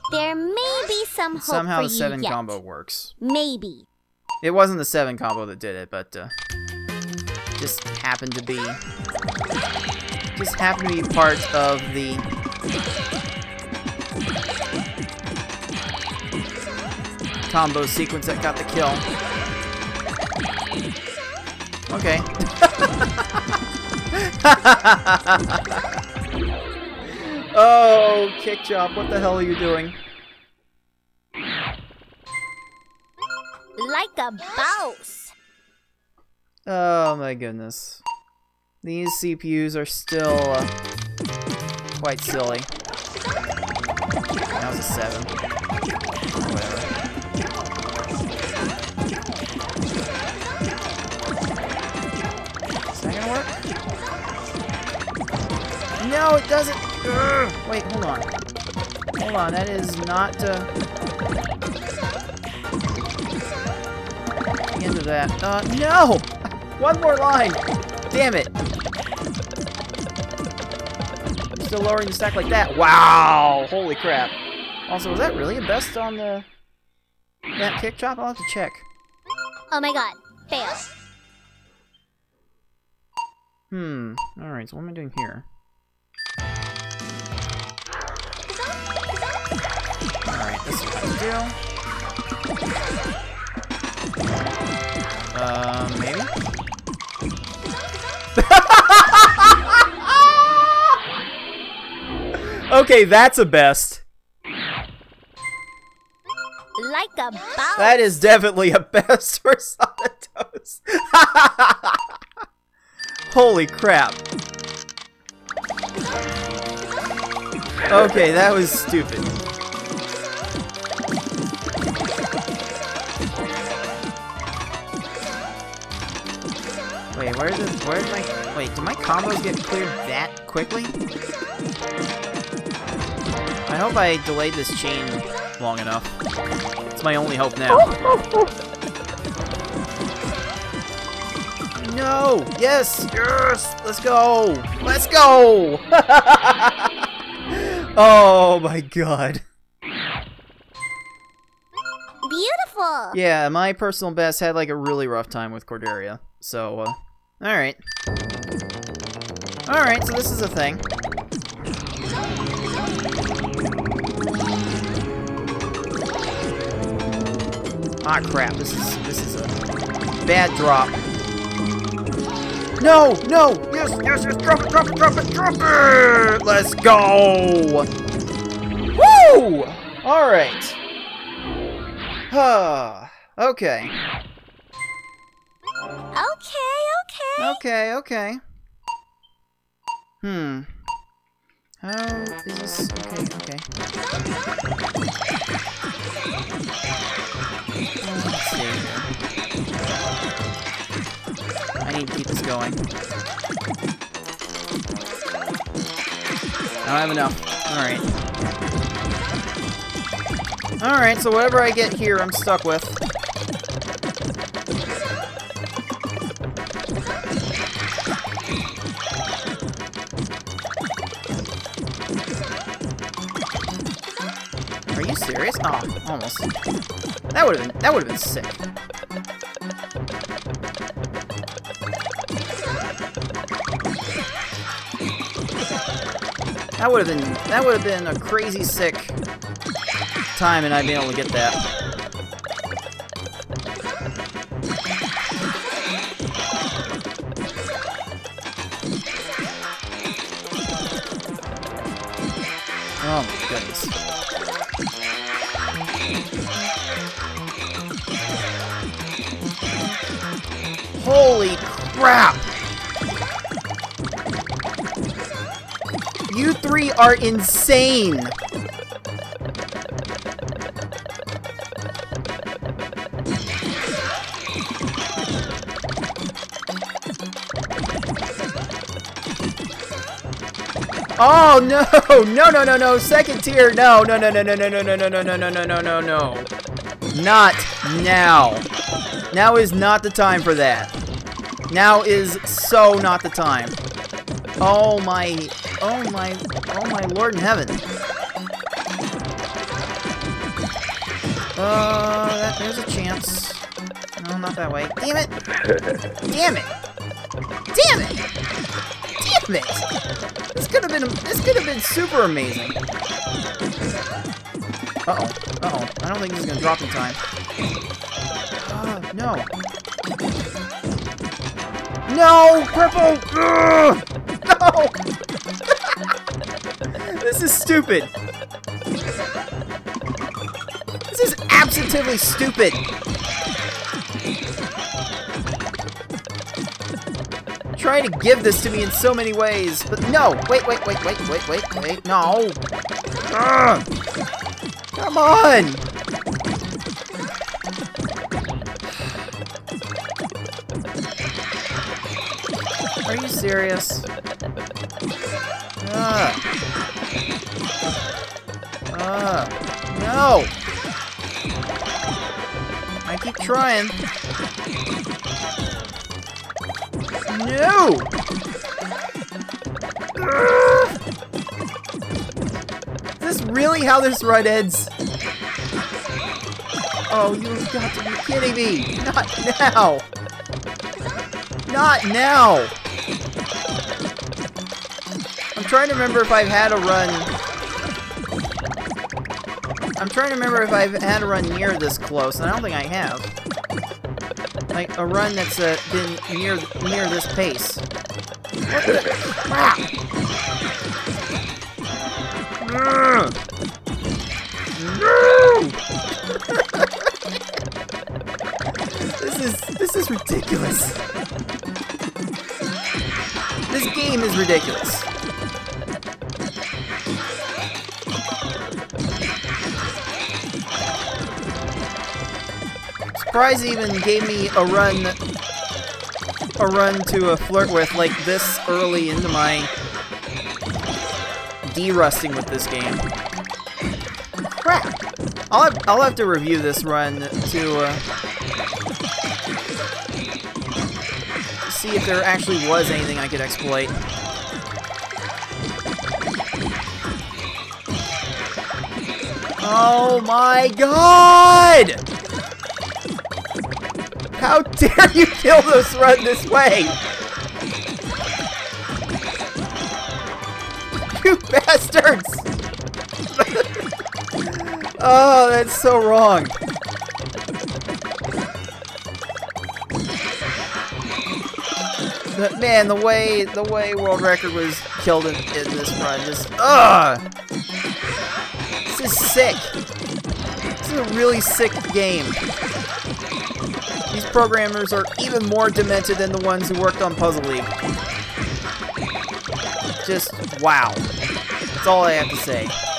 There may be some hope Somehow for the you 7 yet. combo works. Maybe. It wasn't the 7 combo that did it, but just happened to be part of the combo sequence that got the kill. Okay. Oh, Kick Chop, what the hell are you doing? Like a boss. Oh my goodness. These CPUs are still quite silly. That was a 7. Whatever. Is that gonna work? No, it doesn't. Urgh. Wait, hold on. Hold on, that is not the end of that. No! One more line! Damn it! I'm still lowering the stack like that. Wow! Holy crap. Also, was that really a best on that Kick Chop? I'll have to check. Oh my god. Fail. Alright, so what am I doing here? Alright, this is what I do. Maybe? Okay, that's a best. Like a boss. That is definitely a best for Sonitos. Holy crap. Okay, that was stupid. Wait, where's my... Wait, do my combos get cleared that quickly? I hope I delayed this chain long enough. It's my only hope now. No! Yes! Yes! Let's go! Let's go! Oh my god. Beautiful. Yeah, my personal best had like a really rough time with Corderia. So, alright. Alright, so this is a thing. Ah, crap, this is a bad drop. No, no, yes, yes, yes, drop it, drop it, drop it, drop it! Let's go! Woo! Alright. Okay. Okay. Okay. How is this? Okay. Let's see here. I need to keep this going. I don't have enough. Alright, so whatever I get here, I'm stuck with. Are you serious? Oh, almost. That would have been sick. That would have been a crazy sick time, and I'd be able to get that. Oh my goodness. Holy crap! You three are insane! Oh no! No! Second tier! No! Not now! Now is not the time for that. Now is so not the time. Oh my Lord in heaven. There's a chance. No, not that way. Damn it! Damn it! Damn it! Damn it! This could have been super amazing. Uh-oh. Uh-oh. I don't think this is gonna drop in time. No. No! Purple! Ugh! No! This is stupid. This is absolutely stupid. Try to give this to me in so many ways, but no! Wait, no! Ugh. Come on! Are you serious? No! I keep trying. No! Is this really how this run ends? Oh, you've got to be kidding me! Not now! Not now! I'm trying to remember if I've had a run... I'm trying to remember if I've had a run near this close, and I don't think I have. Like, a run that's been near this pace. What the crap? No! This is ridiculous. This game is ridiculous. Surprise even gave me a run to flirt with like this early into my de-rusting with this game. Crap! I'll have to review this run to see if there actually was anything I could exploit. Oh my god! How dare you kill this run this way? You bastards! Oh, that's so wrong. But man, the way World Record was killed in this run, just this is sick. This is a really sick game. These programmers are even more demented than the ones who worked on Puzzle League. Just wow. That's all I have to say.